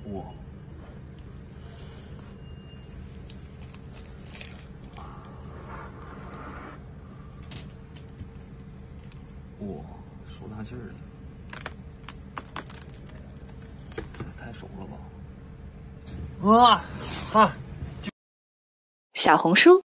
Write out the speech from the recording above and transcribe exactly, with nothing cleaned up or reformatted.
哇，哇，手大劲儿的，这也太熟了吧！啊，操！ 小红书